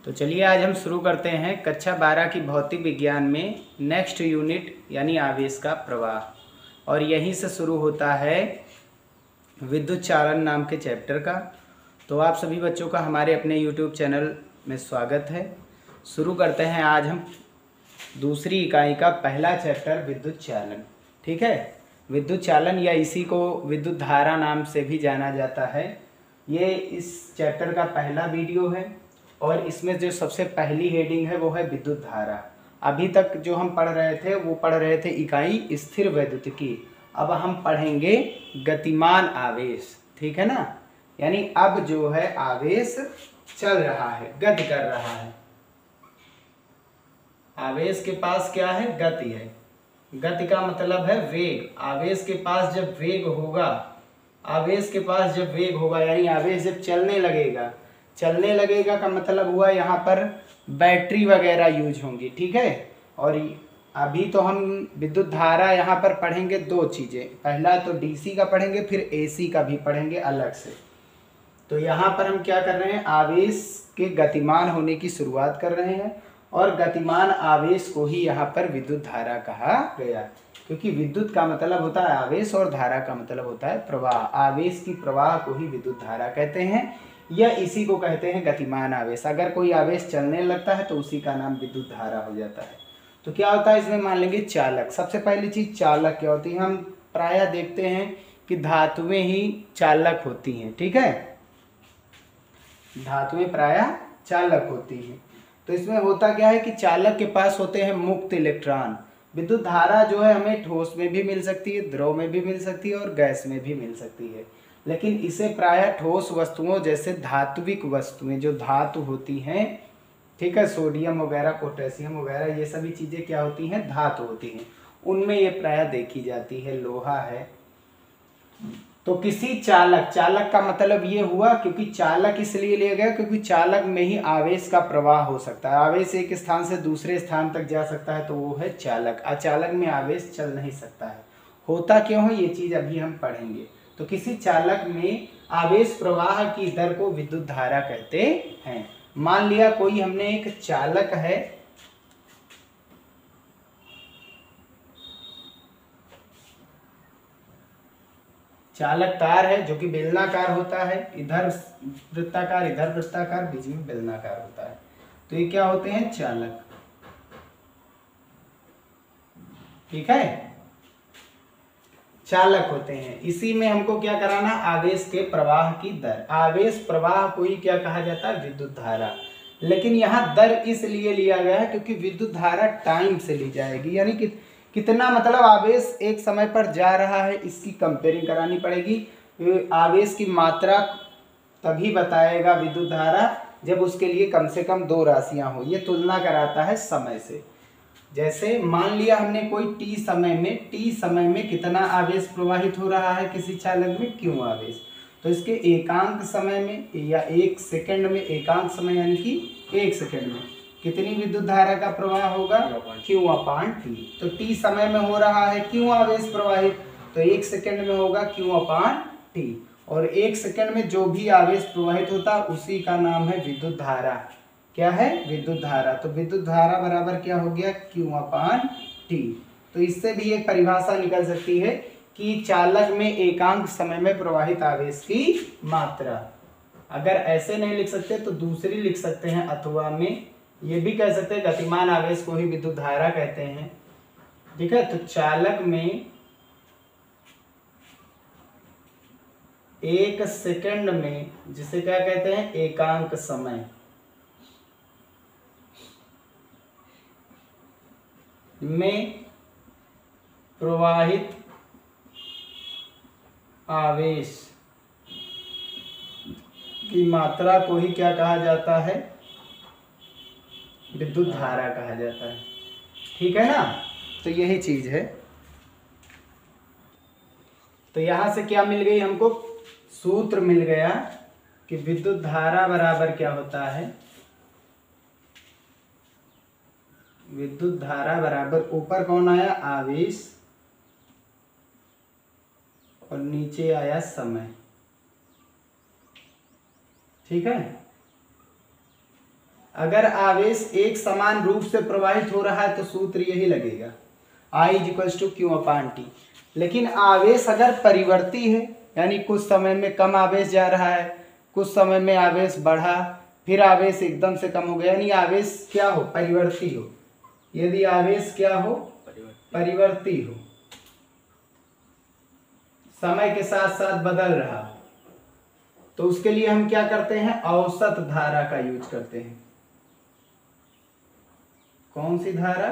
तो चलिए आज हम शुरू करते हैं कक्षा 12 की भौतिक विज्ञान में नेक्स्ट यूनिट यानी आवेश का प्रवाह। और यहीं से शुरू होता है विद्युत चालन नाम के चैप्टर का। तो आप सभी बच्चों का हमारे अपने YouTube चैनल में स्वागत है। शुरू करते हैं आज हम दूसरी इकाई का पहला चैप्टर विद्युत चालन। ठीक है, विद्युत चालन या इसी को विद्युत धारा नाम से भी जाना जाता है। ये इस चैप्टर का पहला वीडियो है और इसमें जो सबसे पहली हेडिंग है वो है विद्युत धारा। अभी तक जो हम पढ़ रहे थे वो पढ़ रहे थे इकाई स्थिर वैद्युतिकी। अब हम पढ़ेंगे गतिमान आवेश। ठीक है ना, यानी अब जो है आवेश चल रहा है, गति कर रहा है। आवेश के पास क्या है? गति है। गति का मतलब है वेग। आवेश के पास जब वेग होगा, आवेश के पास जब वेग होगा यानी आवेश जब चलने लगेगा, चलने लगेगा का मतलब हुआ यहाँ पर बैटरी वगैरह यूज होंगी। ठीक है, और अभी तो हम विद्युत धारा यहाँ पर पढ़ेंगे दो चीज़ें। पहला तो डीसी का पढ़ेंगे, फिर एसी का भी पढ़ेंगे अलग से। तो यहाँ पर हम क्या कर रहे हैं? आवेश के गतिमान होने की शुरुआत कर रहे हैं और गतिमान आवेश को ही यहाँ पर विद्युत धारा कहा गया, क्योंकि विद्युत का मतलब होता है आवेश और धारा का मतलब होता है प्रवाह। आवेश की प्रवाह को ही विद्युत धारा कहते हैं या इसी को कहते हैं गतिमान आवेश। अगर कोई आवेश चलने लगता है तो उसी का नाम विद्युत धारा हो जाता है। तो क्या होता है इसमें? मान लेंगे चालक। सबसे पहली चीज चालक क्या होती है? हम प्रायः देखते हैं कि धातुएं ही चालक होती हैं। ठीक है, धातुएं प्रायः चालक होती हैं। तो इसमें होता क्या है कि चालक के पास होते हैं मुक्त इलेक्ट्रॉन। विद्युत धारा जो है हमें ठोस में भी मिल सकती है, द्रव में भी मिल सकती है और गैस में भी मिल सकती है। लेकिन इसे प्रायः ठोस वस्तुओं जैसे धात्विक वस्तुएं जो धातु होती हैं, ठीक है, सोडियम वगैरह, पोटेशियम वगैरह, ये सभी चीजें क्या होती हैं? धातु होती हैं। उनमें ये प्रायः देखी जाती है। लोहा है। तो किसी चालक, चालक का मतलब ये हुआ, क्योंकि चालक इसलिए लिया गया क्योंकि चालक में ही आवेश का प्रवाह हो सकता है। आवेश एक स्थान से दूसरे स्थान तक जा सकता है, तो वो है चालक। अचालक में आवेश चल नहीं सकता है। होता क्यों है ये चीज अभी हम पढ़ेंगे। तो किसी चालक में आवेश प्रवाह की दर को विद्युत धारा कहते हैं। मान लिया कोई हमने एक चालक है, चालक तार है जो कि बेलनाकार होता है, इधर वृत्ताकार इधर वृत्ताकार, बीच में बेलनाकार होता है। तो ये क्या होते हैं? चालक। ठीक है, चालक होते हैं। इसी में हमको क्या कराना? आवेश के प्रवाह की दर। आवेश प्रवाह को ही क्या कहा जाता है? विद्युत धारा। लेकिन यहाँ दर इसलिए लिया गया है क्योंकि विद्युत धारा टाइम से ली जाएगी, यानी कि कितना मतलब आवेश एक समय पर जा रहा है, इसकी कंपेयरिंग करानी पड़ेगी। आवेश की मात्रा तभी बताएगा विद्युत धारा जब उसके लिए कम से कम दो राशियां हो। ये तुलना कराता है समय से। जैसे मान लिया हमने कोई टी समय में कितना आवेश प्रवाहित हो रहा है किसी चालक में, क्यू आवेश। तो इसके एकांक समय में या एक सेकंड में, एकांक समय यानी कि एक सेकंड में कितनी विद्युत धारा का प्रवाह होगा? Q upon T. तो टी समय में हो रहा है क्यू आवेश प्रवाहित, तो एक सेकंड में होगा क्यू अपान टी। और एक सेकंड में जो भी आवेश प्रवाहित होता है उसी का नाम है विद्युत धारा। क्या है? विद्युत धारा। तो विद्युत धारा बराबर क्या हो गया? Q upon T. तो इससे भी एक परिभाषा निकल सकती है कि चालक में एकांक समय में प्रवाहित आवेश की मात्रा। अगर ऐसे नहीं लिख सकते तो दूसरी लिख सकते हैं, अथवा में ये भी कह सकते हैं गतिमान आवेश को ही विद्युत धारा कहते हैं। ठीक है, तो चालक में एक सेकंड में, जिसे क्या कहते हैं? एकांक समय में प्रवाहित आवेश की मात्रा को ही क्या कहा जाता है? विद्युत धारा कहा जाता है। ठीक है ना, तो यही चीज है। तो यहां से क्या मिल गई हमको? सूत्र मिल गया कि विद्युत धारा बराबर क्या होता है? विद्युत धारा बराबर, ऊपर कौन आया? आवेश, और नीचे आया समय। ठीक है, अगर आवेश एक समान रूप से प्रवाहित हो रहा है तो सूत्र यही लगेगा, I = Q/T। लेकिन आवेश अगर परिवर्ती है, यानी कुछ समय में कम आवेश जा रहा है, कुछ समय में आवेश बढ़ा, फिर आवेश एकदम से कम हो गया, यानी आवेश क्या हो, परिवर्ती हो। यदि आवेश क्या हो, परिवर्ती हो, समय के साथ साथ बदल रहा हो, तो उसके लिए हम क्या करते हैं, औसत धारा का यूज करते हैं। कौन सी धारा,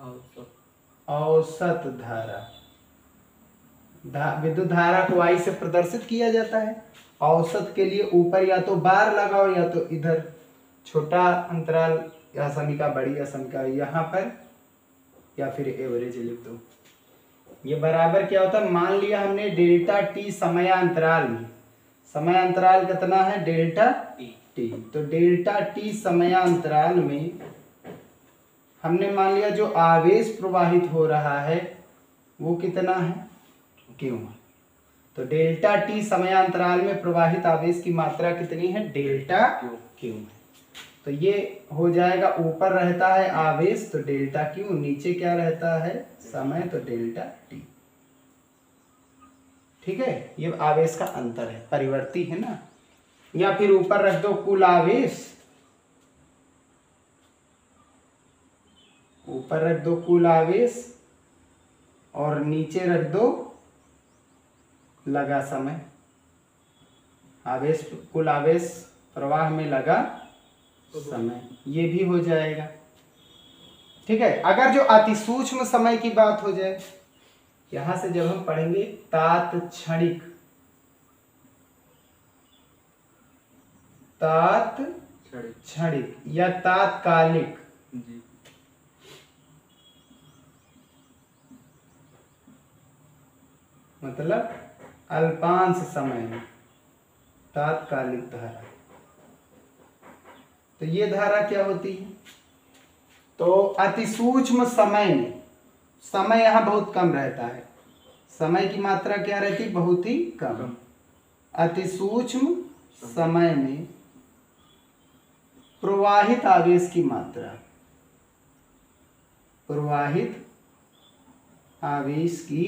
औसत धारा। विद्युत धारा को I से प्रदर्शित किया जाता है। औसत के लिए ऊपर या तो बार लगाओ या तो इधर छोटा अंतराल या समीका, बड़ी या समीका यहाँ पर, या फिर एवरेज लिख दो। ये बराबर क्या होता है, मान लिया हमने डेल्टा टी समयांतराल में, समयांतराल कितना है, डेल्टा टी। तो डेल्टा टी समयांतराल में हमने मान लिया जो आवेश प्रवाहित हो रहा है वो कितना है, क्यों। तो डेल्टा टी समयांतराल में प्रवाहित आवेश की मात्रा कितनी है, डेल्टा क्यू है। तो ये हो जाएगा, ऊपर रहता है आवेश तो डेल्टा क्यू, नीचे क्या रहता है, समय, तो डेल्टा टी। ठीक है, ये आवेश का अंतर है, परिवर्ती है ना। या फिर ऊपर रख दो कुल आवेश, ऊपर रख दो कुल आवेश और नीचे रख दो लगा समय। आवेश, कुल आवेश प्रवाह में लगा समय, ये भी हो जाएगा। ठीक है, अगर जो अतिसूक्ष्म समय की बात हो जाए, यहां से जब हम पढ़ेंगे तात्क्षणिक, तात्क्षणिक या तात्कालिक, मतलब अल्पांश समय में तात्कालिक धारा। तो ये धारा क्या होती है, तो अतिसूक्ष्म समय में, समय यहाँ बहुत कम रहता है, समय की मात्रा क्या रहती, बहुत ही कम। अतिसूक्ष्म समय में प्रवाहित आवेश की मात्रा, प्रवाहित आवेश की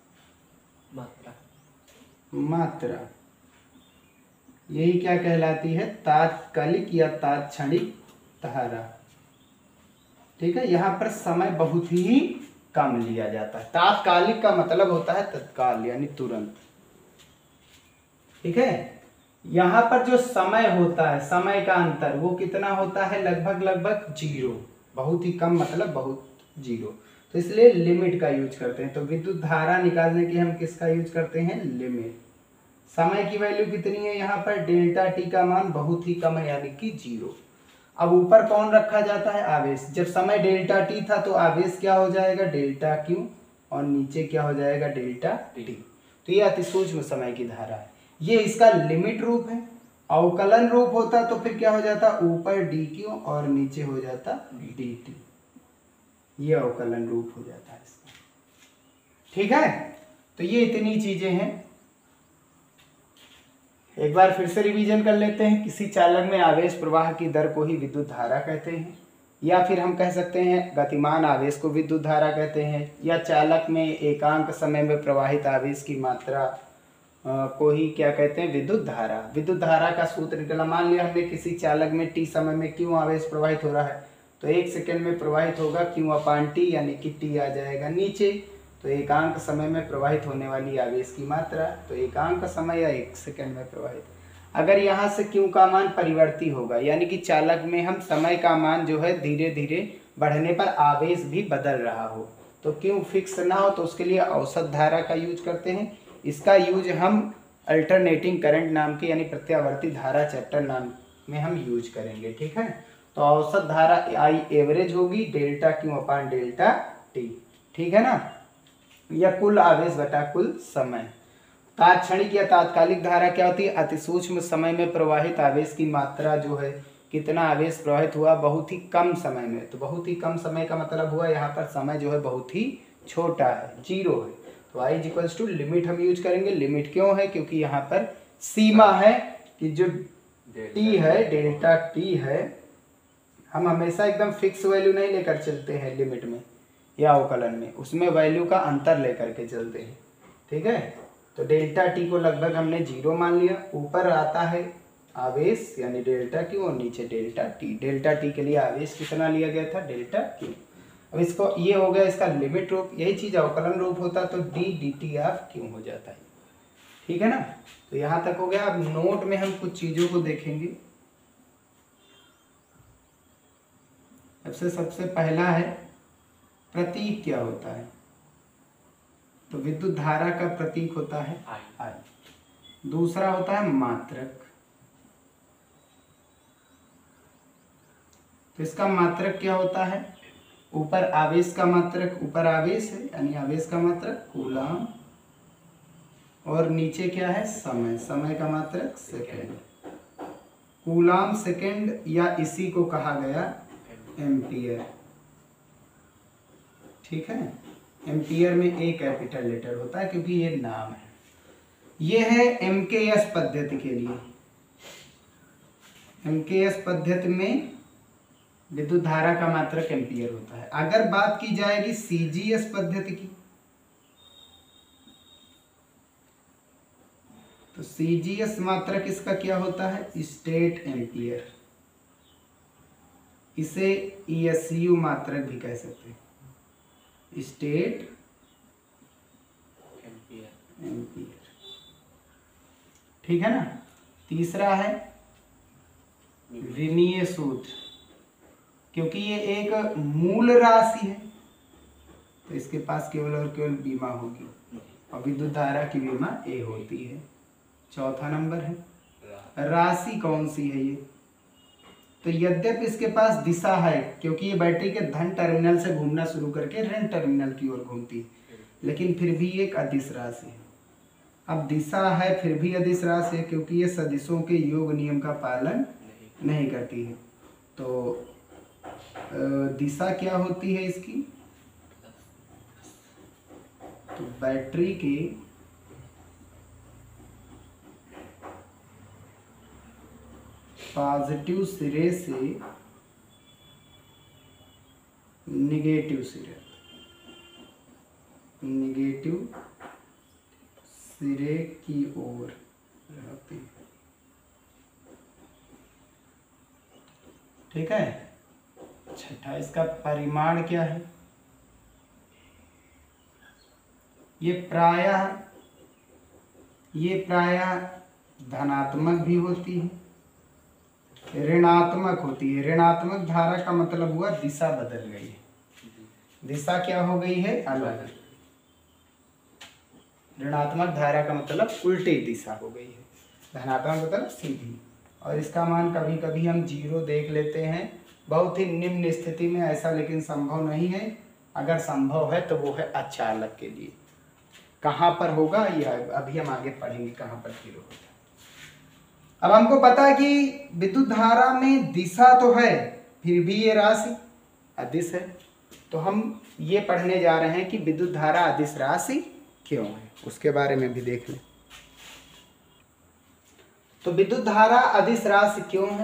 मात्रा यही क्या कहलाती है, तात्कालिक या तात्क्षणिक धारा। ठीक है, यहाँ पर समय बहुत ही कम लिया जाता है। तात्कालिक का मतलब होता है तत्काल, यानी तुरंत। ठीक है, यहाँ पर जो समय होता है, समय का अंतर वो कितना होता है, लगभग जीरो, बहुत ही कम, मतलब बहुत जीरो। तो इसलिए लिमिट का यूज करते हैं। तो विद्युत धारा निकालने के हम किसका यूज करते हैं, लिमिट। समय की वैल्यू कितनी है यहाँ पर, डेल्टा टी का मान बहुत ही कम है, यानी कि जीरो। अब ऊपर कौन रखा जाता है, आवेश। जब समय डेल्टा टी था तो आवेश क्या हो जाएगा, डेल्टा क्यू, और नीचे क्या हो जाएगा, डेल्टा टी। तो ये अतिसूक्ष्म समय की धारा है, ये इसका लिमिट रूप है। अवकलन रूप होता तो फिर क्या हो जाता, ऊपर डी क्यू और नीचे हो जाता डी टी, ये अवकलन रूप हो जाता है इसका। ठीक है, तो ये इतनी चीजें हैं। एक बार फिर से रिवीजन कर लेते हैं। किसी चालक में आवेश प्रवाह की दर को ही विद्युत धारा कहते हैं, या फिर हम कह सकते हैं गतिमान आवेश को विद्युत धारा कहते हैं, या चालक में एकांक समय में प्रवाहित आवेश की मात्रा को ही क्या कहते हैं, विद्युत धारा। विद्युत धारा का सूत्र निकला, मान लिया हमने किसी चालक में टी समय में क्यों आवेश प्रवाहित हो रहा है, तो 1 सेकेंड में प्रवाहित होगा Q/T, यानी कि T आ जाएगा नीचे। तो एकांक समय में प्रवाहित होने वाली आवेश की मात्रा, तो एकांक समय या 1 सेकेंड में प्रवाहित। अगर यहाँ से Q का मान परिवर्ती होगा, यानी कि चालक में हम समय का मान जो है धीरे धीरे बढ़ने पर आवेश भी बदल रहा हो, तो Q फिक्स ना हो, तो उसके लिए औसत धारा का यूज करते हैं। इसका यूज हम अल्टरनेटिंग करंट नाम के, यानी प्रत्यावर्ती धारा चैप्टर नाम में हम यूज करेंगे। ठीक है, तो औसत धारा I एवरेज होगी डेल्टा Q/डेल्टा T। ठीक है ना, या कुल आवेश बटा कुल समय। तात्क्षणिक या तात्कालिक धारा क्या होती है, अतिसूक्ष्म समय में प्रवाहित आवेश की मात्रा जो है, कितना आवेश प्रवाहित हुआ बहुत ही कम समय में। तो बहुत ही कम समय का मतलब हुआ यहाँ पर समय जो है बहुत ही छोटा है, जीरो है। तो I = लिमिट हम यूज करेंगे। लिमिट क्यों है, क्योंकि यहाँ पर सीमा है कि जो T है, डेल्टा T है, हम हमेशा एकदम फिक्स वैल्यू नहीं लेकर चलते हैं लिमिट में या अवकलन में, उसमें वैल्यू का अंतर लेकर के चलते हैं। ठीक है, तो डेल्टा टी को लगभग हमने 0 मान लिया। ऊपर आता है आवेश यानी डेल्टा क्यू और नीचे डेल्टा टी। डेल्टा टी के लिए आवेश कितना लिया गया था, डेल्टा क्यू। अब इसको ये हो गया इसका लिमिट रूप, यही चीज़ अवकलन रूप होता तो D D T of Q हो जाता है। ठीक है ना, तो यहाँ तक हो गया। अब नोट में हम कुछ चीज़ों को देखेंगे। सबसे पहला है प्रतीक क्या होता है, तो विद्युत धारा का प्रतीक होता है आई। दूसरा होता है मात्रक, तो इसका मात्रक क्या होता है, ऊपर आवेश का मात्रक, ऊपर आवेश है यानी आवेश का मात्रक कूलम, और नीचे क्या है समय, समय का मात्रक सेकेंड। कूलम सेकेंड या इसी को कहा गया एम्पियर। ठीक है, एम्पियर में ए कैपिटल लेटर होता है क्योंकि ये नाम है। ये है एमकेएस पद्धति के लिए। एमकेएस पद्धति में विद्युत धारा का मात्रक एम्पियर होता है। अगर बात की जाएगी सीजीएस पद्धति की, तो सीजीएस मात्रक इसका क्या होता है, स्टेट एम्पियर। इसे ईएसयू मात्रक भी कह सकते हैं, स्टेट एम्पियर। ठीक है ना। तीसरा है विमीय सूत्र, क्योंकि ये एक मूल राशि है तो इसके पास केवल और केवल बीमा होगी, और विद्युत धारा की बीमा ए होती है। चौथा नंबर है राशि कौन सी है ये, तो यद्यपि इसके पास दिशा है, क्योंकि ये बैटरी के धन टर्मिनल से घूमना शुरू करके ऋण टर्मिनल की ओर घूमती है, लेकिन फिर भी एक अदिश राशि है। अब दिशा है फिर भी अदिश राशि है क्योंकि ये सदिशों के योग नियम का पालन नहीं करती है। तो दिशा क्या होती है इसकी, तो बैटरी के पॉजिटिव सिरे से निगेटिव सिरे, निगेटिव सिरे की ओर रहती है। ठीक है। छठा, इसका परिमाण क्या है, ये प्रायः धनात्मक भी होती है, ऋणात्मक होती है। ऋणात्मक धारा का मतलब हुआ दिशा बदल गई है, दिशा क्या हो गई है, अलग। ऋणात्मक धारा का मतलब उल्टी दिशा हो गई है, धनात्मक मतलब सीधी। और इसका मान कभी कभी हम 0 देख लेते हैं, बहुत ही निम्न स्थिति में, ऐसा लेकिन संभव नहीं है। अगर संभव है तो वो है अचालक के लिए। कहाँ पर होगा ये अभी हम आगे पढ़ेंगे कहाँ पर 0 होता है। अब हमको पता है कि विद्युत धारा में दिशा तो है फिर भी ये राशि अदिश है, तो हम ये पढ़ने जा रहे हैं कि विद्युत धारा अदिश राशि क्यों है, उसके बारे में भी देख लें। तो विद्युत धारा अदिश राशि क्यों है,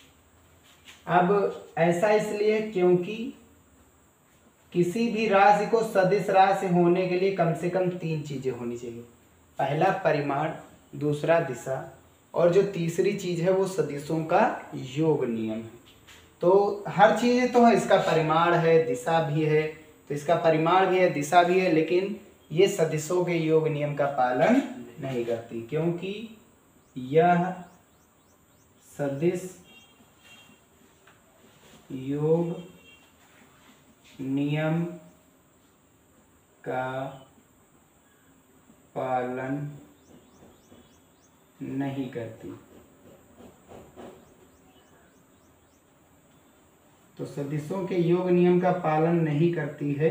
अब ऐसा इसलिए क्योंकि किसी भी राशि को सदिश राशि होने के लिए कम से कम 3 चीजें होनी चाहिए। पहला परिमाण, दूसरा दिशा, और जो तीसरी चीज है वो सदिशों का योग नियम है। तो हर चीज तो है, इसका परिमाण है, दिशा भी है, तो इसका परिमाण भी है, दिशा भी है, लेकिन ये सदिशों के योग नियम का पालन नहीं करती, क्योंकि यह सदिश योग नियम का पालन नहीं करती। तो सदिशों के योग नियम का पालन नहीं करती है,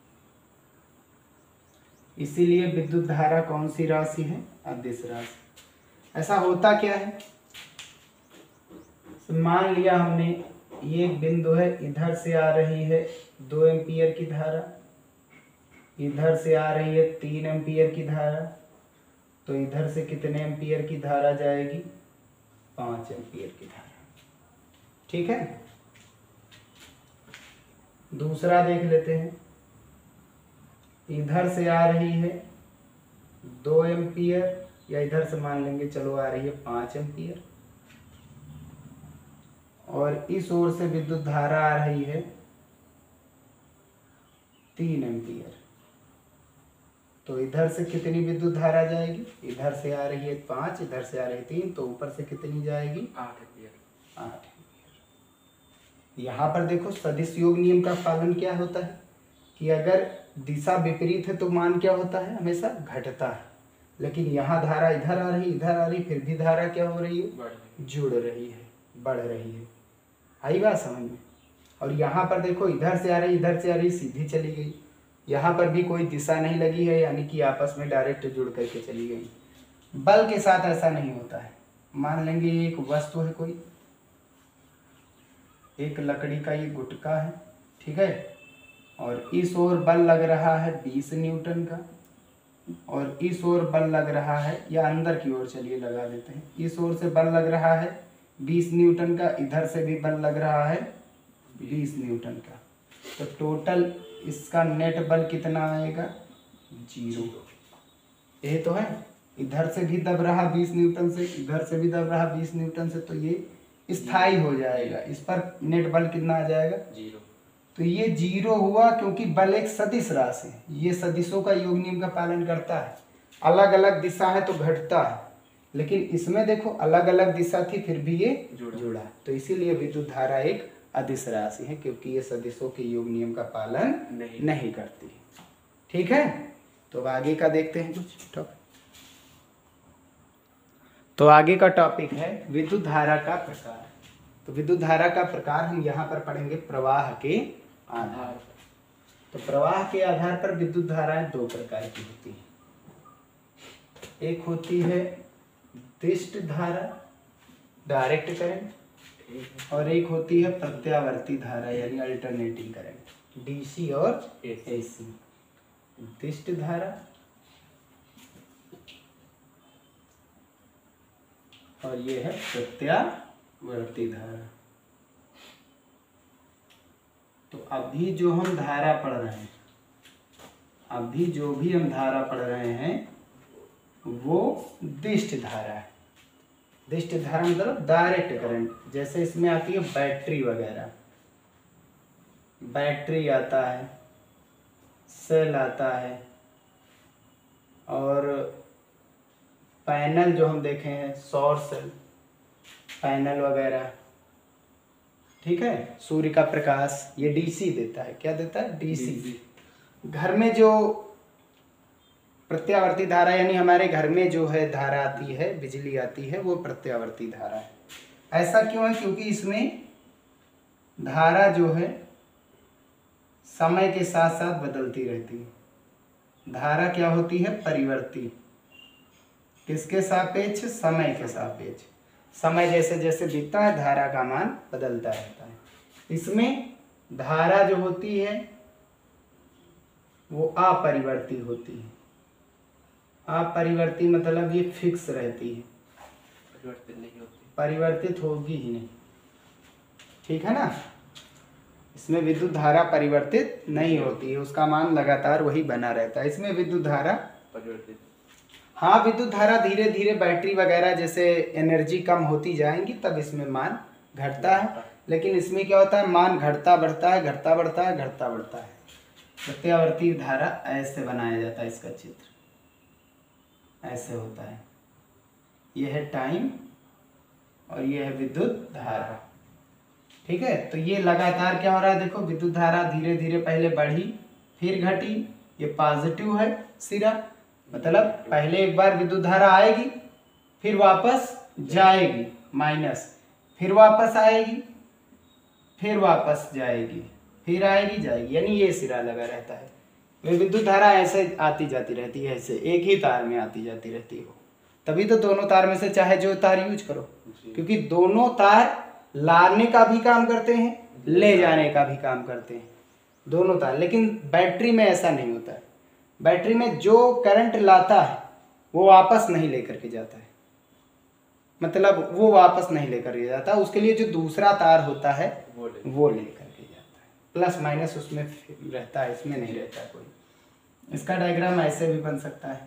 इसीलिए विद्युत धारा कौन सी राशि है, अदिश राशि। ऐसा होता क्या है, मान लिया हमने ये एक बिंदु है, इधर से आ रही है 2 एम्पियर की धारा, इधर से आ रही है 3 एम्पियर की धारा, तो इधर से कितने एम्पियर की धारा जाएगी, 5 एम्पियर की धारा। ठीक है। दूसरा देख लेते हैं, इधर से आ रही है 2 एम्पियर, या इधर से मान लेंगे चलो आ रही है 5 एम्पियर, और इस ओर से विद्युत धारा आ रही है 3 एम्पियर। तो इधर से कितनी विद्युत धारा जाएगी, इधर से आ रही है 5, इधर से आ रही है 3, तो ऊपर से कितनी जाएगी 8 एम्पियर। 8 एम्पियर। यहाँ पर देखो सदिश योग नियम का पालन क्या होता है कि अगर दिशा विपरीत है तो मान क्या होता है, हमेशा घटता है। लेकिन यहाँ धारा इधर आ रही, इधर आ रही, फिर भी धारा क्या हो रही है, जुड़ रही है, बढ़ रही है। आई बात समझ में। और यहाँ पर देखो इधर से आ रही, इधर से आ रही, सीधी चली गई। यहाँ पर भी कोई दिशा नहीं लगी है, यानी कि आपस में डायरेक्ट जुड़ करके चली गई। बल के साथ ऐसा नहीं होता है। मान लेंगे एक वस्तु है कोई, एक लकड़ी का ये गुटका है, ठीक है, और इस ओर बल लग रहा है 20 न्यूटन का, और इस ओर बल लग रहा है, या अंदर की ओर चलिए लगा देते हैं, इस ओर से बल लग रहा है 20 न्यूटन का, इधर से भी बल लग रहा है 20 न्यूटन का। तो टोटल इसका नेट बल कितना आएगा, 0। ये तो है, इधर से भी दब रहा 20 न्यूटन से, इधर से भी दब रहा 20 न्यूटन से, तो ये स्थायी हो जाएगा। इस पर नेट बल कितना आ जाएगा, 0। तो ये 0 हुआ, क्योंकि बल एक सदिश राशि है। ये सदिशों का योग नियम का पालन करता है। अलग अलग दिशा है तो घटता है, लेकिन इसमें देखो अलग अलग दिशा थी फिर भी ये जुड़ा। तो इसीलिए विद्युत धारा एक अदिश राशि है, क्योंकि ये सदिशों के योग नियम का पालन नहीं करती। ठीक है, तो अब आगे का देखते हैं कुछ टॉपिक। तो आगे का टॉपिक है विद्युत धारा का प्रकार। तो विद्युत धारा का प्रकार हम यहाँ पर पढ़ेंगे प्रवाह के आधार। तो प्रवाह के आधार पर विद्युत धाराएं 2 प्रकार की होती हैं। एक होती है दिष्ट धारा, डायरेक्ट करंट, और एक होती है प्रत्यावर्ती धारा यानी अल्टरनेटिंग करंट, डीसी और एसी। दिष्ट धारा और ये है प्रत्यावर्ती धारा। तो अभी जो हम धारा पढ़ रहे हैं, अभी जो भी हम धारा पढ़ रहे हैं वो दिष्ट धारा है। दिष्ट धारा मतलब डायरेक्ट करंट। जैसे इसमें आती है बैटरी वगैरह, बैटरी आता है, सेल आता है, और पैनल जो हम देखे हैं सौर सेल पैनल वगैरह, ठीक है, सूर्य का प्रकाश, ये डीसी देता है। क्या देता है, डीसी। घर में जो प्रत्यावर्ती धारा यानी हमारे घर में जो है धारा आती है, बिजली आती है, वो प्रत्यावर्ती धारा है। ऐसा क्यों है, क्योंकि इसमें धारा जो है समय के साथ साथ बदलती रहती है। धारा क्या होती है, परिवर्ती। किसके सापेक्ष, समय के सापेक्ष। समय जैसे जैसे बीतता है धारा का मान बदलता रहता है। इसमें धारा जो होती है वो अपरिवर्ती होती है। अपरिवर्ती मतलब ये फिक्स रहती है, परिवर्तित नहीं होती, परिवर्तित होगी ही नहीं, ठीक है ना। इसमें विद्युत धारा परिवर्तित नहीं होती है, उसका मान लगातार वही बना रहता है। इसमें विद्युत धारा परिवर्तित, हाँ, विद्युत धारा धीरे धीरे बैटरी वगैरह जैसे एनर्जी कम होती जाएंगी तब इसमें मान घटता है। लेकिन इसमें क्या होता है, मान घटता बढ़ता है, घटता बढ़ता है, घटता बढ़ता है। प्रत्यावर्ती धारा ऐसे बनाया जाता है, इसका चित्र ऐसे होता है। यह है टाइम और यह है विद्युत धारा, ठीक है। तो ये लगातार क्या हो रहा है, देखो विद्युत धारा धीरे धीरे पहले बढ़ी फिर घटी। ये पॉजिटिव है सिरा, मतलब पहले एक बार विद्युत धारा आएगी फिर वापस जाएगी, माइनस, फिर वापस आएगी फिर वापस जाएगी, फिर आएगी जाएगी, यानी ये सिरा लगा रहता है। वे विद्युत धारा ऐसे आती जाती रहती है, ऐसे एक ही तार में आती जाती रहती है। तभी तो दोनों तार में से चाहे जो तार यूज करो, क्योंकि दोनों तार लाने का भी काम करते हैं, ले जाने का भी काम करते हैं, दोनों तार। लेकिन बैटरी में ऐसा नहीं होता है। बैटरी में जो करंट लाता है वो वापस नहीं लेकर के जाता है, मतलब वो वापस नहीं लेकर के जाता, उसके लिए जो दूसरा तार होता है वो लेकर के जाता है। प्लस माइनस उसमें रहता है, इसमें नहीं रहता कोई। इसका डायग्राम ऐसे भी बन सकता है,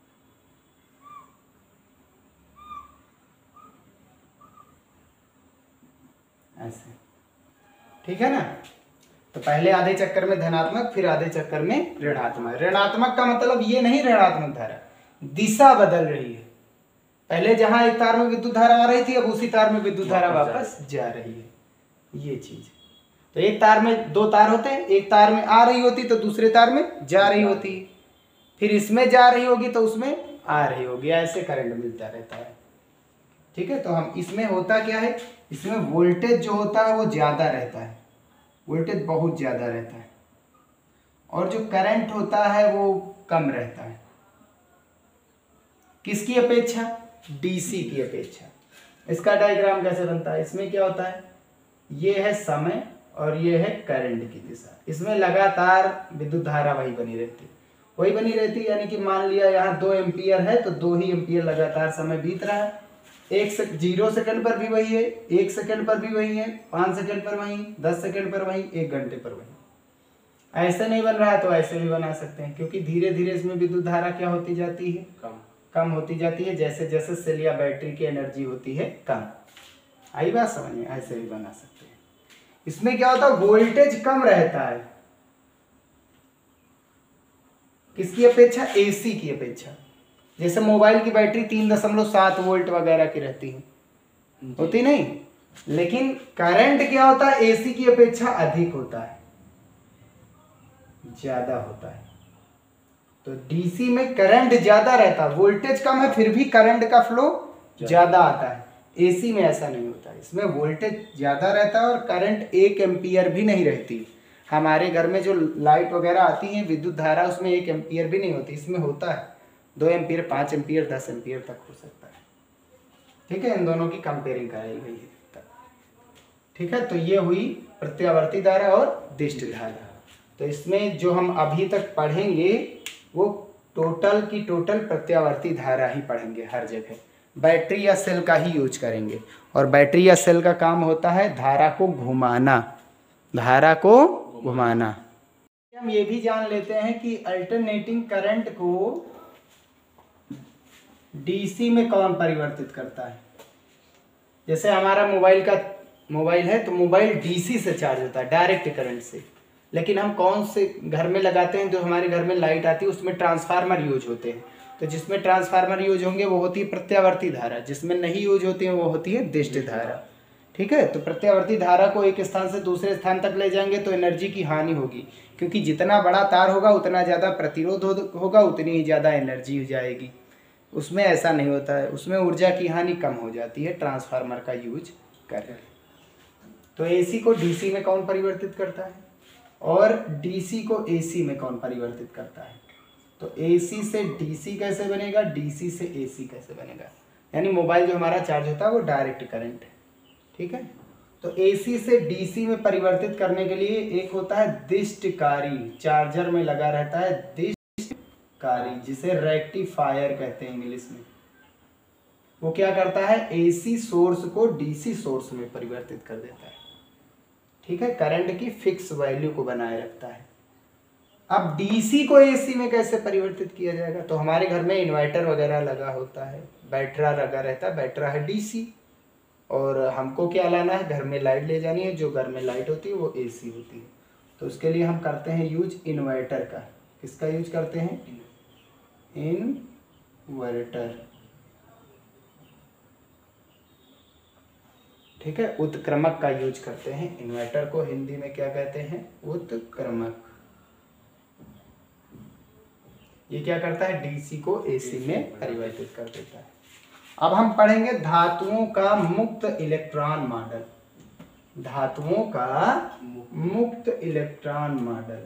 ऐसे, ठीक है ना। तो पहले आधे चक्कर में धनात्मक, फिर आधे चक्कर में ऋणात्मक। ऋणात्मक का मतलब ये नहीं ऋणात्मक धारा, दिशा बदल रही है। पहले जहां एक तार में विद्युत धारा आ रही थी, अब उसी तार में विद्युत धारा वापस जा रही है, ये चीज। तो एक तार में दो तार होते हैं, एक तार में आ रही होती तो दूसरे तार में जा रही होती, फिर इसमें जा रही होगी तो उसमें आ रही होगी, ऐसे करंट मिलता रहता है, ठीक है। तो हम इसमें होता क्या है, इसमें वोल्टेज जो होता है वो ज्यादा रहता है, वोल्टेज बहुत ज्यादा रहता है, और जो करंट होता है वो कम रहता है। किसकी अपेक्षा? डीसी की अपेक्षा। इसका डायग्राम कैसे बनता है, इसमें क्या होता है, ये है समय और ये है करंट की दिशा। इसमें लगातार विद्युत धारा वही बनी रहती, यानी कि मान लिया यहाँ 2 एम्पियर है तो 2 ही एम्पियर लगातार समय बीत रहा है। 0 सेकंड पर भी वही है, 1 सेकंड पर भी वही है, 5 सेकंड पर वही, 10 सेकंड पर वही, 1 घंटे पर वही। ऐसे नहीं बन रहा है तो ऐसे भी बना सकते हैं, क्योंकि धीरे धीरे इसमें विद्युत धारा क्या होती जाती है, कम होती जाती है, जैसे जैसे सेल या बैटरी की एनर्जी होती है कम। आई बात समझ में? ऐसे भी बना सकते हैं। इसमें क्या होता है, वोल्टेज कम रहता है, किसकी अपेक्षा? एसी की अपेक्षा। जैसे मोबाइल की बैटरी 3.7 वोल्ट वगैरह की रहती है, होती नहीं, लेकिन करंट क्या होता है, एसी की अपेक्षा अधिक होता है, ज्यादा होता है। तो डीसी में करंट ज्यादा रहता है, वोल्टेज कम है फिर भी करंट का फ्लो ज्यादा आता है। एसी में ऐसा नहीं होता, इसमें वोल्टेज ज्यादा रहता है और करंट 1 एम्पियर भी नहीं रहती। हमारे घर में जो लाइट वगैरह आती है, विद्युत धारा उसमें 1 एम्पियर भी नहीं होती, इसमें होता है 2 एम्पियर, 5 एम्पियर, 10 एम्पियर तक हो सकता है, ठीक है। इन दोनों की कंपेयरिंग कराई गई है, ठीक है। तो ये हुई प्रत्यावर्ती धारा और दिष्ट धारा। तो इसमें जो हम अभी तक पढ़ेंगे वो टोटल की टोटल प्रत्यावर्ती धारा ही पढ़ेंगे हर जगह। बैटरी या सेल का ही यूज करेंगे, और बैटरी या सेल का काम होता है धारा को घुमाना, धारा को घुमाना। हम ये भी जान लेते हैं कि अल्टरनेटिंग करंट को डीसी में कौन परिवर्तित करता है। जैसे हमारा मोबाइल है तो मोबाइल डीसी से चार्ज होता है, डायरेक्ट करंट से। लेकिन हम कौन से घर में लगाते हैं, जो हमारे घर में लाइट आती है उसमें ट्रांसफार्मर यूज होते हैं। तो जिसमें ट्रांसफार्मर यूज होंगे वो होती है प्रत्यावर्ती धारा, जिसमें नहीं यूज होती है वो होती है दिष्ट धारा, ठीक है। तो प्रत्यावर्ती धारा को एक स्थान से दूसरे स्थान तक ले जाएंगे तो एनर्जी की हानि होगी, क्योंकि जितना बड़ा तार होगा उतना ज़्यादा प्रतिरोध होगा, उतनी ही ज़्यादा एनर्जी हो जाएगी। उसमें ऐसा नहीं होता है, उसमें ऊर्जा की हानि कम हो जाती है ट्रांसफार्मर का यूज करें। तो एसी को डीसी में कौन परिवर्तित करता है, और डीसी को एसी में कौन परिवर्तित करता है। तो एसी से डीसी कैसे बनेगा, डीसी से एसी कैसे बनेगा। यानी मोबाइल जो हमारा चार्ज होता है वो डायरेक्ट करंट है, ठीक है। तो एसी से डीसी में परिवर्तित करने के लिए एक होता है दिष्टकारी, चार्जर में लगा रहता है दिष्टकारी, जिसे रेक्टिफायर कहते हैं इंग्लिश में। वो क्या करता है, एसी सोर्स को डीसी सोर्स में परिवर्तित कर देता है, ठीक है। करंट की फिक्स वैल्यू को बनाए रखता है। अब डीसी को एसी में कैसे परिवर्तित किया जाएगा। तो हमारे घर में इन्वर्टर वगैरह लगा होता है, बैटरा लगा रहता है, बैटरा है डीसी, और हमको क्या लाना है, घर में लाइट ले जानी है। जो घर में लाइट होती है वो एसी होती है। तो उसके लिए हम करते हैं यूज इन्वर्टर का। किसका यूज करते हैं, इन्वर्टर, ठीक है। उत्क्रमक का यूज करते हैं। इन्वर्टर को हिंदी में क्या कहते हैं, उत्क्रमक। ये क्या करता है, डीसी को एसी में परिवर्तित कर देता है। अब हम पढ़ेंगे धातुओं का मुक्त इलेक्ट्रॉन मॉडल, धातुओं का मुक्त इलेक्ट्रॉन मॉडल।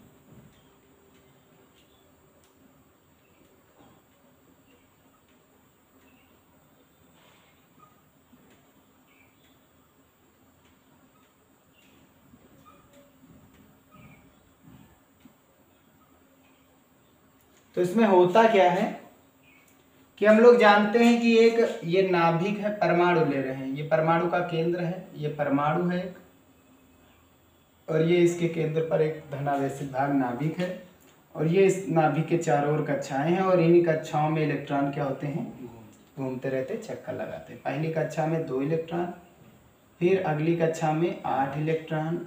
तो इसमें होता क्या है कि हम लोग जानते हैं कि एक ये नाभिक है, परमाणु ले रहे हैं, ये परमाणु का केंद्र है, ये परमाणु है एक, और ये इसके केंद्र पर एक धनावेशित भाग नाभिक है, और ये इस नाभिक के चारों ओर कक्षाएं हैं, और इन्हीं कक्षाओं में इलेक्ट्रॉन क्या होते हैं, घूमते रहते, चक्कर लगाते हैं। पहली कक्षा में 2 इलेक्ट्रॉन, फिर अगली कक्षा में 8 इलेक्ट्रॉन,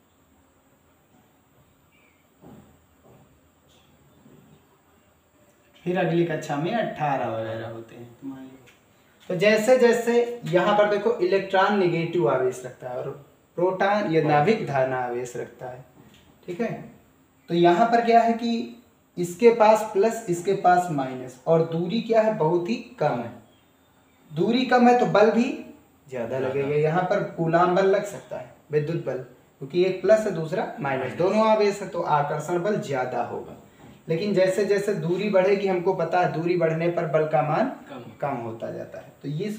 फिर अगली कक्षा में 18 वगैरह होते हैं तुम्हारे। तो जैसे जैसे यहाँ पर देखो इलेक्ट्रॉन नेगेटिव आवेश रखता है और प्रोटॉन या नाभिक धन आवेश रखता है, ठीक है। तो यहाँ पर क्या है कि इसके पास प्लस, इसके पास माइनस, और दूरी क्या है, बहुत ही कम है। दूरी कम है तो बल भी ज़्यादा लगेगा। यहाँ पर कूलाम बल लग सकता है, विद्युत बल, क्योंकि एक प्लस है दूसरा माइनस, दोनों आवेश है, तो आकर्षण बल ज़्यादा होगा। लेकिन जैसे जैसे दूरी बढ़ेगी, हमको पता है दूरी बढ़ने पर बल का मान कम होता जाता है। तो इस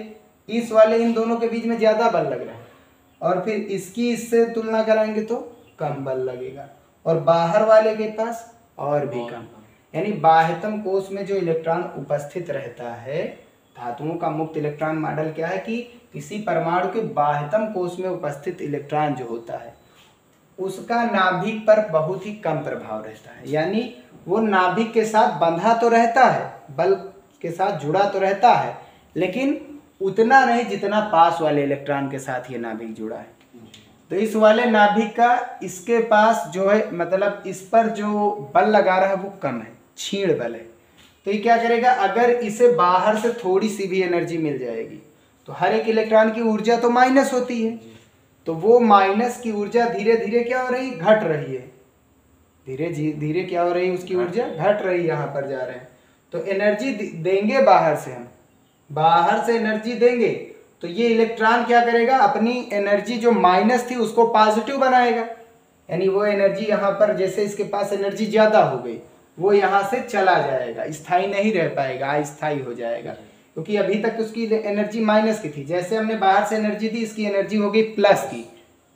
वाले इन दोनों के बीच में ज़्यादा बल लग रहा है, और फिर इसकी इससे तुलना कराएंगे तो कम बल लगेगा, और बाहर वाले के पास और भी कम। यानी बाह्यतम कोश में जो इलेक्ट्रॉन उपस्थित रहता है, धातुओं का मुक्त इलेक्ट्रॉन मॉडल क्या है कि किसी परमाणु के बाह्यतम कोश में उपस्थित इलेक्ट्रॉन जो होता है उसका नाभिक पर बहुत ही कम प्रभाव रहता है। यानी वो नाभिक के साथ बंधा तो रहता है, बल के साथ जुड़ा तो रहता है, लेकिन उतना नहीं जितना पास वाले इलेक्ट्रॉन के साथ ये नाभिक जुड़ा है। तो इस वाले नाभिक का इसके पास जो है, मतलब इस पर जो बल लगा रहा है वो कम है, क्षीण बल है। तो ये क्या करेगा, अगर इसे बाहर से थोड़ी सी भी एनर्जी मिल जाएगी, तो हर एक इलेक्ट्रॉन की ऊर्जा तो माइनस होती है, तो वो माइनस की ऊर्जा धीरे धीरे क्या हो रही, घट रही है। धीरे धीरे क्या हो रही है, उसकी ऊर्जा घट रही है, यहाँ पर जा रहे हैं। तो एनर्जी देंगे बाहर से, हम बाहर से एनर्जी देंगे तो ये इलेक्ट्रॉन क्या करेगा, अपनी एनर्जी जो माइनस थी उसको पॉजिटिव बनाएगा। यानी वो एनर्जी यहाँ पर, जैसे इसके पास एनर्जी ज़्यादा हो गई, वो यहाँ से चला जाएगा, स्थायी नहीं रह पाएगा, अस्थायी हो जाएगा, क्योंकि अभी तक उसकी एनर्जी माइनस की थी। जैसे हमने बाहर से एनर्जी दी, इसकी एनर्जी हो गई प्लस की,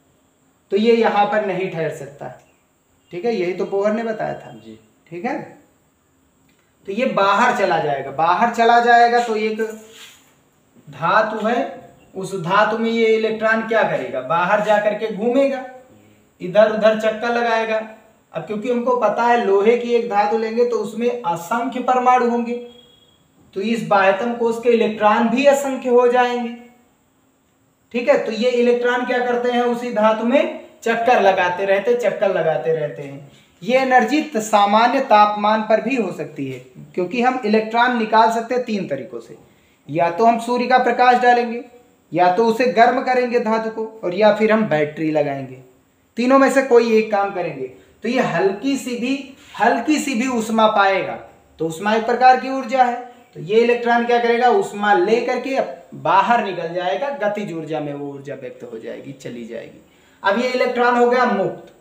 तो ये यहाँ पर नहीं ठहर सकता, ठीक है। यही तो बोहर ने बताया था जी, ठीक है। तो ये बाहर चला जाएगा, बाहर चला जाएगा तो एक धातु है, उस धातु में ये इलेक्ट्रॉन क्या करेगा, बाहर जा करके घूमेगा, इधर उधर चक्कर लगाएगा। अब क्योंकि हमको पता है लोहे की एक धातु लेंगे तो उसमें असंख्य परमाणु होंगे, तो इस बाह्यतम कोश के इलेक्ट्रॉन भी असंख्य हो जाएंगे, ठीक है। तो ये इलेक्ट्रॉन क्या करते हैं, उसी धातु में चक्कर लगाते रहते हैं। ये एनर्जी सामान्य तापमान पर भी हो सकती है, क्योंकि हम इलेक्ट्रॉन निकाल सकते हैं 3 तरीकों से। या तो हम सूर्य का प्रकाश डालेंगे, या तो उसे गर्म करेंगे धातु को, और या फिर हम बैटरी लगाएंगे। तीनों में से कोई एक काम करेंगे तो ये हल्की सी भी ऊष्मा पाएगा। तो ऊष्मा एक प्रकार की ऊर्जा है, तो ये इलेक्ट्रॉन क्या करेगा, ऊष्मा ले करके बाहर निकल जाएगा, गतिज ऊर्जा में वो ऊर्जा व्यक्त हो जाएगी, चली जाएगी। अब ये इलेक्ट्रॉन हो गया मुक्त,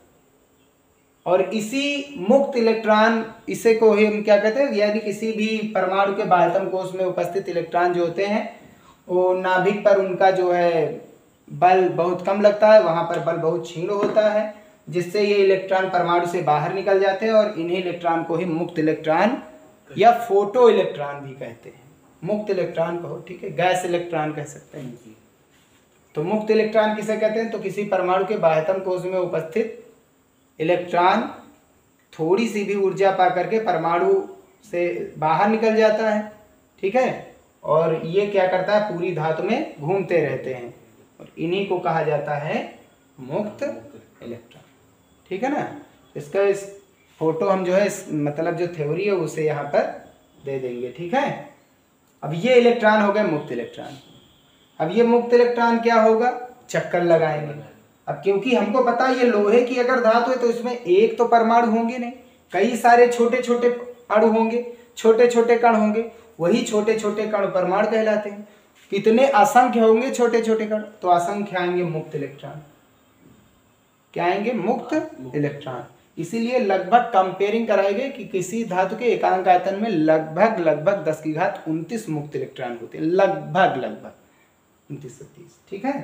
और इसी मुक्त इलेक्ट्रॉन, इसे को हम क्या कहते हैं, यानी किसी भी परमाणु के बाह्यतम कोश में उपस्थित इलेक्ट्रॉन जो होते हैं वो नाभिक पर उनका जो है बल बहुत कम लगता है, वहाँ पर बल बहुत क्षीण होता है, जिससे ये इलेक्ट्रॉन परमाणु से बाहर निकल जाते हैं, और इन्हीं इलेक्ट्रॉन को ही मुक्त इलेक्ट्रॉन या फोटो इलेक्ट्रॉन भी कहते हैं। मुक्त इलेक्ट्रॉन कहो, ठीक है, गैस इलेक्ट्रॉन कह सकते हैं। तो मुक्त इलेक्ट्रॉन किसे कहते हैं, तो किसी परमाणु के बाह्यतम कोश में उपस्थित इलेक्ट्रॉन थोड़ी सी भी ऊर्जा पा करके परमाणु से बाहर निकल जाता है, ठीक है, और ये क्या करता है, पूरी धातु में घूमते रहते हैं, और इन्हीं को कहा जाता है मुक्त इलेक्ट्रॉन, ठीक है ना। इसका इस फोटो हम जो है मतलब जो थ्योरी है उसे यहाँ पर दे देंगे, ठीक है। अब ये इलेक्ट्रॉन हो गए मुक्त इलेक्ट्रॉन। अब ये मुक्त इलेक्ट्रॉन क्या होगा, चक्कर लगाएंगे। अब क्योंकि हमको पता है ये लोहे की अगर धातु है तो इसमें एक तो परमाणु होंगे नहीं, कई सारे छोटे छोटे अणु होंगे, छोटे छोटे कण होंगे, वही छोटे छोटे कण परमाणु कहलाते हैं। कितने असंख्य होंगे छोटे छोटे कण, तो असंख्य आएंगे मुक्त इलेक्ट्रॉन। क्या आएंगे, मुक्त इलेक्ट्रॉन। इसीलिए लगभग कंपेयरिंग कराएंगे कि किसी धातु के एकांक आयतन में लगभग 10⁻29 मुक्त इलेक्ट्रॉन होते हैं, लगभग 29 से 30, ठीक है।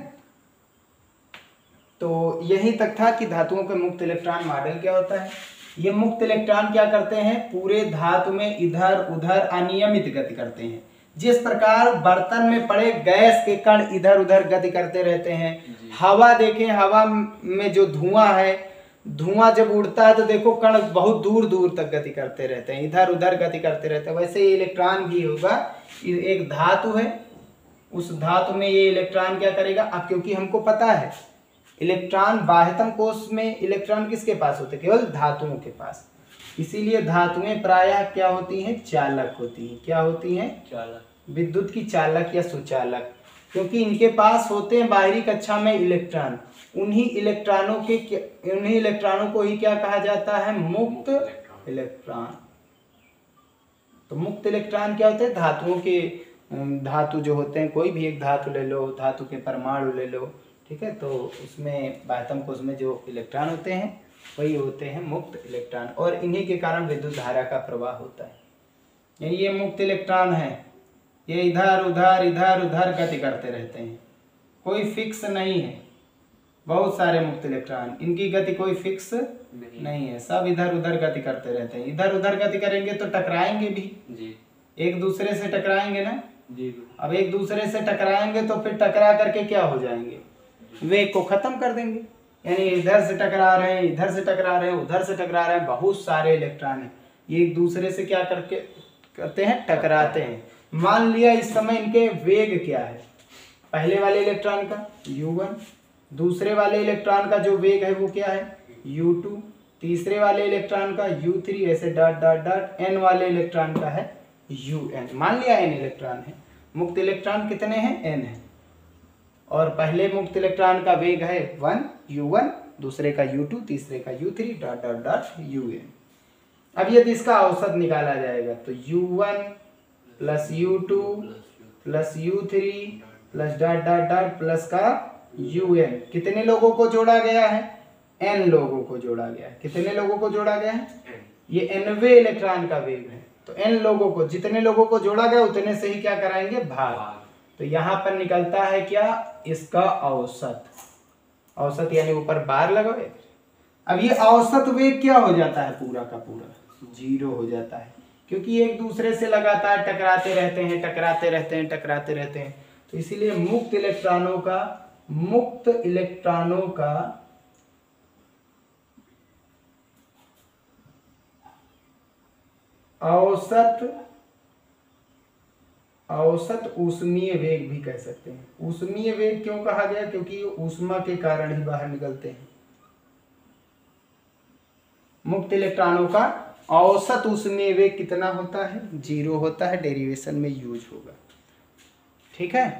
तो यही तक था कि धातुओं के मुक्त इलेक्ट्रॉन मॉडल क्या होता है। ये मुक्त इलेक्ट्रॉन क्या करते हैं, पूरे धातु में इधर उधर अनियमित गति करते हैं। जिस प्रकार बर्तन में पड़े गैस के कण इधर उधर गति करते रहते हैं, हवा देखें, हवा में जो धुआं है, धुआं जब उड़ता है तो देखो कण बहुत दूर दूर तक गति करते रहते हैं, इधर उधर गति करते रहते हैं। वैसे ये इलेक्ट्रॉन भी होगा, एक धातु है, उस धातु में ये इलेक्ट्रॉन क्या करेगा। अब क्योंकि हमको पता है इलेक्ट्रॉन बाह्यतम कोश में इलेक्ट्रॉन किसके पास होते हैं, केवल धातुओं के पास, इसीलिए धातुएं प्रायः क्या होती हैं, चालक होती हैं। क्या होती हैं, चालक, विद्युत की चालक या सुचालक, क्योंकि इनके पास होते हैं बाहरी कक्षा में इलेक्ट्रॉन। उन्हीं इलेक्ट्रॉनों को ही क्या कहा जाता है, मुक्त इलेक्ट्रॉन। तो मुक्त इलेक्ट्रॉन क्या होते हैं, धातुओं के, धातु जो होते हैं, कोई भी एक धातु ले लो, धातु के परमाणु ले लो, ठीक है, तो उसमें बाह्यतम कोश में जो इलेक्ट्रॉन होते हैं वही होते हैं मुक्त इलेक्ट्रॉन, और इन्हीं के कारण विद्युत धारा का प्रवाह होता है। यानी ये मुक्त इलेक्ट्रॉन है, ये इधर उधर गति करते रहते हैं, कोई फिक्स नहीं है। बहुत सारे मुक्त इलेक्ट्रॉन, इनकी गति कोई फिक्स नहीं है, सब इधर उधर गति करते रहते हैं। इधर उधर गति करेंगे तो टकराएंगे भी जी, एक दूसरे से टकराएंगे ना जी। अब एक दूसरे से टकराएंगे तो फिर टकरा करके क्या हो जाएंगे, वेग को खत्म कर देंगे। यानी इधर से टकरा रहे हैं, इधर से टकरा रहे हैं, उधर से टकरा रहे हैं, बहुत सारे इलेक्ट्रॉन हैं, ये एक दूसरे से क्या करते हैं, टकराते हैं। मान लिया इस समय इनके वेग क्या है, पहले वाले इलेक्ट्रॉन का u1, दूसरे वाले इलेक्ट्रॉन का जो वेग है वो क्या है u2, तीसरे वाले इलेक्ट्रॉन का u3, ऐसे डॉट डॉट डॉट, n वाले इलेक्ट्रॉन का है un। मान लिया n इलेक्ट्रॉन है, मुक्त इलेक्ट्रॉन कितने हैं, n है, और पहले मुक्त इलेक्ट्रॉन का वेग है 1 u1, दूसरे का u2, तीसरे का u3 dot dot dot un। अब यदि इसका औसत निकाला जाएगा तो u1 plus u2 plus u3 plus dot dot dot plus का un, कितने लोगों को जोड़ा गया है, n लोगों को जोड़ा गया है। कितने लोगों को जोड़ा गया है, ये nवें इलेक्ट्रॉन का वेग है, तो n लोगों को, जितने लोगों को जोड़ा गया उतने से ही क्या कराएंगे, भाग। तो यहाँ पर निकलता है क्या, इसका औसत। औसत यानी ऊपर बार लगाए। अब ये औसत वेग क्या हो जाता है, पूरा का पूरा 0 हो जाता है, क्योंकि एक दूसरे से लगातार टकराते रहते हैं, टकराते रहते हैं, टकराते रहते हैं। तो इसीलिए मुक्त इलेक्ट्रॉनों का औसत ऊष्मीय वेग भी कह सकते हैं। ऊष्मीय वेग क्यों कहा गया, क्योंकि ये ऊष्मा के कारण ही बाहर निकलते हैं। मुक्त इलेक्ट्रॉनों का औसत ऊष्मीय वेग कितना होता है, 0 होता है, डेरिवेशन में यूज होगा, ठीक है।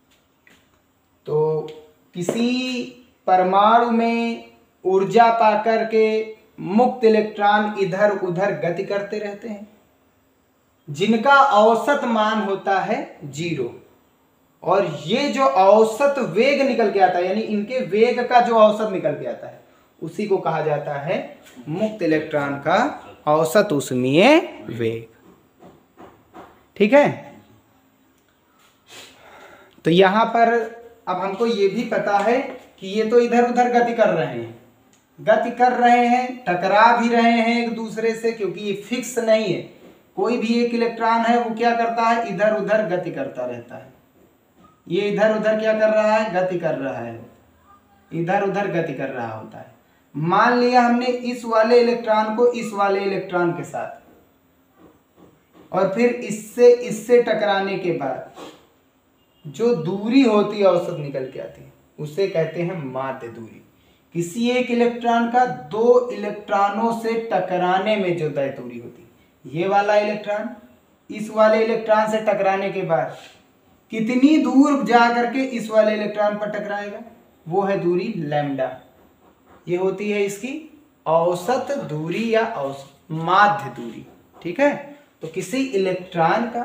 तो किसी परमाणु में ऊर्जा पाकर के मुक्त इलेक्ट्रॉन इधर उधर गति करते रहते हैं, जिनका औसत मान होता है 0, और ये जो औसत वेग निकल के आता है, यानी इनके वेग का जो औसत निकल के आता है, उसी को कहा जाता है मुक्त इलेक्ट्रॉन का औसत ऊष्मीय वेग, ठीक है। तो यहां पर अब हमको ये भी पता है कि ये तो इधर उधर गति कर रहे हैं, टकरा भी रहे हैं एक दूसरे से, क्योंकि ये फिक्स नहीं है। कोई भी एक इलेक्ट्रॉन है वो क्या करता है, इधर उधर गति करता रहता है। ये इधर उधर क्या कर रहा है, गति कर रहा है, इधर उधर गति कर रहा होता है। मान लिया हमने इस वाले इलेक्ट्रॉन को इस वाले इलेक्ट्रॉन के साथ, और फिर इससे टकराने के बाद जो दूरी होती है औसत निकल के आती है, उसे कहते हैं माध्य दूरी। किसी एक इलेक्ट्रॉन का 2 इलेक्ट्रॉनों से टकराने में जो तय दूरी होती है, ये वाला इलेक्ट्रॉन इस वाले इलेक्ट्रॉन से टकराने के बाद कितनी दूर जा करके इस वाले इलेक्ट्रॉन पर टकराएगा, वो है दूरी लैम्डा। ये होती है इसकी औसत दूरी या औसत माध्य दूरी, ठीक है। तो किसी इलेक्ट्रॉन का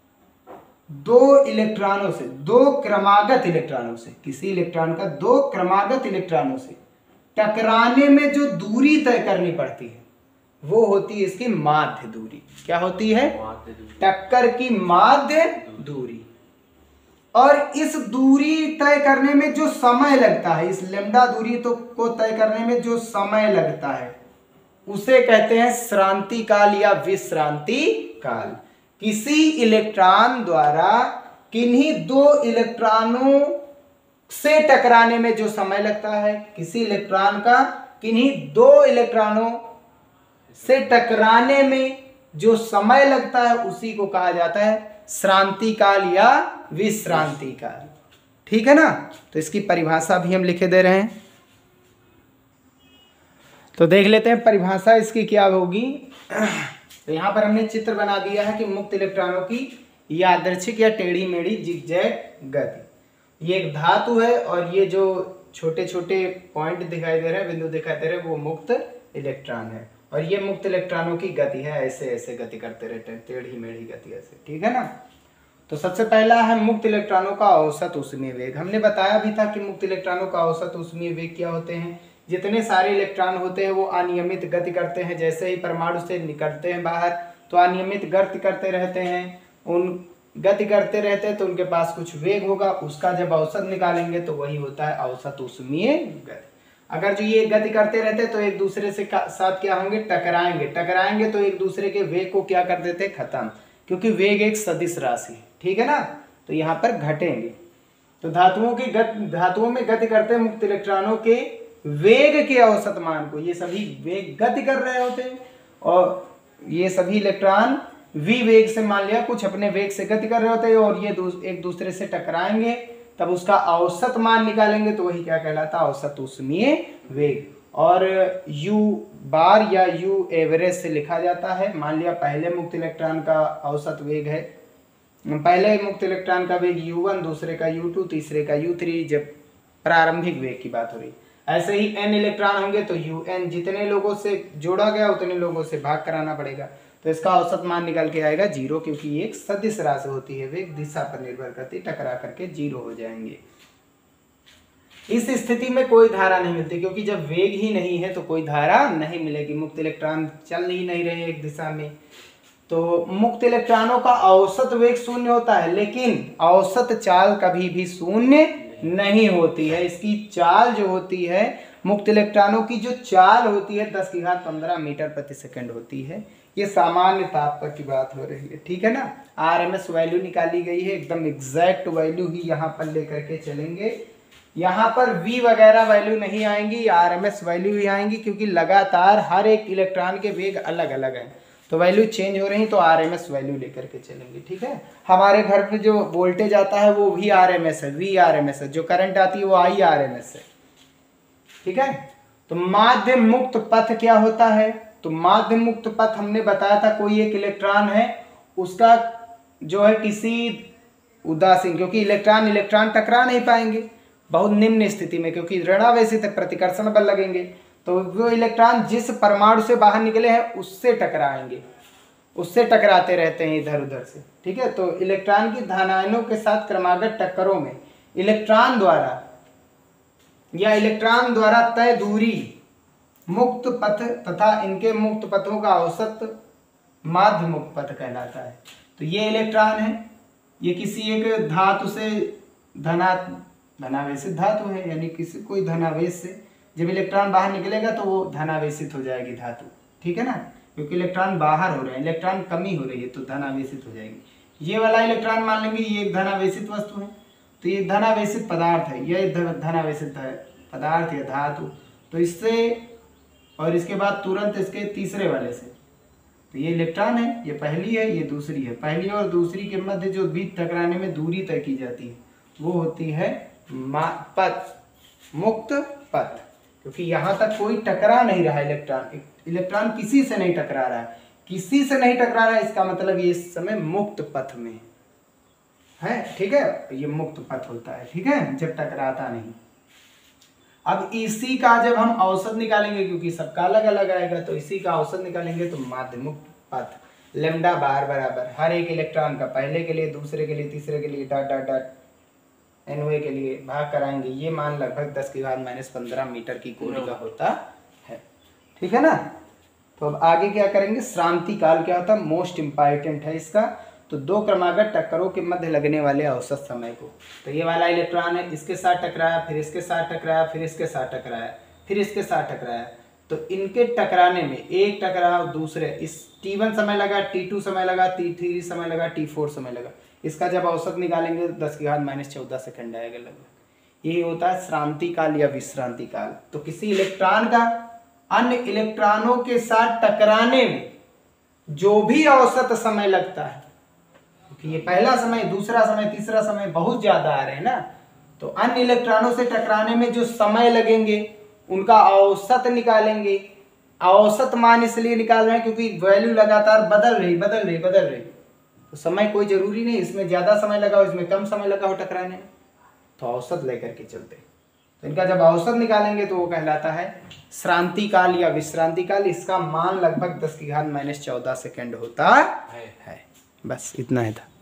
2 इलेक्ट्रॉनों से, 2 क्रमागत इलेक्ट्रॉनों से, किसी इलेक्ट्रॉन का 2 क्रमागत इलेक्ट्रॉनों से टकराने में जो दूरी तय करनी पड़ती है, वो होती है इसकी माध्य दूरी। क्या होती है, टक्कर की माध्य दूरी। और इस दूरी तय करने में जो समय लगता है, इस लैम्डा दूरी को तय करने में जो समय लगता है, उसे कहते हैं श्रांति काल या विश्रांति काल। किसी इलेक्ट्रॉन द्वारा किन्हीं दो इलेक्ट्रॉनों से टकराने में जो समय लगता है, किसी इलेक्ट्रॉन का किन्हीं दो इलेक्ट्रॉनों से टकराने में जो समय लगता है उसी को कहा जाता है श्रांति काल या विश्रांति काल। ठीक है ना। तो इसकी परिभाषा भी हम लिखे दे रहे हैं, तो देख लेते हैं परिभाषा इसकी क्या होगी। तो यहाँ पर हमने चित्र बना दिया है कि मुक्त इलेक्ट्रॉनों की यादृच्छिक या टेढ़ी मेढ़ी जिगजैग गति। ये एक धातु है और ये जो छोटे छोटे पॉइंट दिखाई दे रहे हैं, बिंदु दिखाई दे रहे हैं, वो मुक्त इलेक्ट्रॉन है। और ये मुक्त इलेक्ट्रॉनों की गति है, ऐसे ऐसे गति करते रहते हैं, टेढ़ी मेढ़ी गति ऐसे। ठीक है ना। तो सबसे पहला है मुक्त इलेक्ट्रॉनों का औसत ऊष्मीय वेग। हमने बताया भी था कि मुक्त इलेक्ट्रॉनों का औसत ऊष्मीय वेग क्या होते हैं। जितने सारे इलेक्ट्रॉन होते हैं वो अनियमित गति करते हैं, जैसे ही परमाणु से निकलते हैं बाहर तो अनियमित गति करते रहते हैं, गति करते रहते हैं तो उनके पास कुछ वेग होगा, उसका जब औसत निकालेंगे तो वही होता है औसत ऊष्मीय गति। अगर जो ये गति करते रहते तो एक दूसरे से साथ क्या होंगे, टकराएंगे तो एक दूसरे के वेग को क्या कर देते, खत्म, क्योंकि वेग एक सदिश राशि है। ठीक है ना। तो यहाँ पर घटेंगे। तो धातुओं में गति करते हैं मुक्त इलेक्ट्रॉनों के वेग के औसत मान को, ये सभी वेग गति कर रहे होते हैं और ये सभी इलेक्ट्रॉन v वेग से, मान लिया कुछ अपने वेग से गति कर रहे होते हैं और ये एक दूसरे से टकराएंगे, तब उसका औसत मान निकालेंगे तो वही क्या कहलाता है, औसत ऊष्मीय वेग। और u बार या u एवरेज से लिखा जाता है। मान लिया पहले मुक्त इलेक्ट्रॉन का औसत वेग है, पहले मुक्त इलेक्ट्रॉन का वेग u1, दूसरे का u2, तीसरे का u3, जब प्रारंभिक वेग की बात हो रही। ऐसे ही n इलेक्ट्रॉन होंगे तो un, जितने लोगों से जोड़ा गया उतने लोगों से भाग कराना पड़ेगा, तो इसका औसत मान निकल के आएगा 0, क्योंकि ये एक सदिश राशि होती है, वेग दिशा पर निर्भर करती, टकरा करके 0 हो जाएंगे। इस स्थिति में कोई धारा नहीं मिलती, क्योंकि जब वेग ही नहीं है तो कोई धारा नहीं मिलेगी, मुक्त इलेक्ट्रॉन चल ही नहीं रहे एक दिशा में। तो मुक्त इलेक्ट्रॉनों का औसत वेग 0 होता है, लेकिन औसत चाल कभी भी 0 नहीं होती है। इसकी चाल जो होती है, मुक्त इलेक्ट्रॉनों की जो चाल होती है 10⁻15 मीटर प्रति सेकंड होती है। ये सामान्य ताप पर की बात हो रही है। ठीक है ना। RMS वैल्यू निकाली गई है, एकदम एग्जैक्ट वैल्यू ही यहाँ पर लेकर के चलेंगे। यहाँ पर V वगैरह वैल्यू नहीं आएंगी, RMS वैल्यू ही आएंगी, क्योंकि लगातार हर एक इलेक्ट्रॉन के वेग अलग अलग हैं, तो वैल्यू चेंज हो रही तो RMS वैल्यू लेकर के चलेंगे। ठीक है। हमारे घर पे जो वोल्टेज आता है वो भी RMS है, VRMS है, जो करंट आती है वो IRMS है। ठीक है। तो माध्य मुक्त पथ क्या होता है, तो माध्य मुक्त पथ हमने बताया था, कोई एक इलेक्ट्रॉन है उसका जो है किसी उदासीन, क्योंकि इलेक्ट्रॉन टकरा नहीं पाएंगे बहुत निम्न स्थिति में, क्योंकि ऋणावेशित प्रतिकर्षण बल लगेंगे, तो वो इलेक्ट्रॉन जिस परमाणु से बाहर निकले हैं उससे टकराएंगे, उससे टकराते रहते हैं इधर उधर से। ठीक है। तो इलेक्ट्रॉन की धनायनों के साथ क्रमागत टक्करों में इलेक्ट्रॉन द्वारा तय दूरी मुक्त पथ तथा इनके मुक्त पथों का औसत माध्य मुक्त पथ कहलाता है। तो ये इलेक्ट्रॉन है, ये किसी एक धातु से धनावेशित धातु है, यानी किसी कोई धनावेश से जब इलेक्ट्रॉन बाहर निकलेगा तो वो धनावेशित हो जाएगी धातु। ठीक है ना। क्योंकि इलेक्ट्रॉन बाहर हो रहे हैं, इलेक्ट्रॉन कमी हो रही है तो धनावेशित हो जाएगी। ये वाला इलेक्ट्रॉन मान लेंगे ये एक धनावेशित वस्तु है, तो ये धनावेशित पदार्थ है, ये धनावेशित पदार्थ या धातु, तो इससे और इसके बाद तुरंत इसके तीसरे वाले से, तो ये इलेक्ट्रॉन है, ये पहली है, ये दूसरी है। पहली और दूसरी के मध्य जो बीच टकराने में दूरी तय की जाती है वो होती है मुक्त पथ, क्योंकि यहाँ तक कोई टकरा नहीं रहा इलेक्ट्रॉन किसी से नहीं टकरा रहा है, किसी से नहीं टकरा रहा है, इसका मतलब ये इस समय मुक्त पथ में है। ठीक है। ये मुक्त पथ होता है। ठीक है, जब टकराता नहीं। अब इसी का जब हम औसत निकालेंगे, क्योंकि सबका अलग अलग आएगा, तो इसी का औसत निकालेंगे तो माध्य मुक्त पथ लैम्डा बार बराबर हर एक इलेक्ट्रॉन का, पहले के लिए, दूसरे के लिए, तीसरे के लिए, डॉट डॉट डॉट NOA के लिए भाग कराएंगे। ये मान लगभग 10⁻15 मीटर की कोटि का होता है। ठीक है ना। तो अब आगे क्या करेंगे, श्रांति काल क्या होता है, मोस्ट इम्पॉर्टेंट है इसका। तो दो क्रमागत टक्करों के मध्य लगने वाले औसत समय को, तो ये वाला इलेक्ट्रॉन है, इसके साथ टकराया, फिर इसके साथ टकराया, फिर इसके साथ टकराया, फिर इसके साथ टकराया, तो इनके टकराने में, एक टकराव दूसरे, इस t1 समय लगा, t2 समय लगा, t3 समय लगा, t4 समय लगा, इसका जब औसत निकालेंगे तो 10⁻⁻14 सेकंड आएगा लगभग। यही होता है श्रांति काल या विश्रांति काल। तो किसी इलेक्ट्रॉन का अन्य इलेक्ट्रॉनों के साथ टकराने में जो भी औसत समय लगता है, क्योंकि ये पहला समय, दूसरा समय, तीसरा समय बहुत ज्यादा आ रहे हैं ना, तो अन्य इलेक्ट्रॉनों से टकराने में जो समय लगेंगे उनका औसत निकालेंगे। औसत मान इसलिए निकाल रहे हैं क्योंकि वैल्यू लगातार बदल रही, तो समय कोई जरूरी नहीं इसमें ज्यादा समय लगा हो, इसमें कम समय लगा हो टकराने में, तो औसत लेकर के चलते। तो इनका जब औसत निकालेंगे तो वो कहलाता है श्रांति काल या विश्रांति काल। इसका मान लगभग 10⁻14 सेकंड होता है। बस इतना ही था।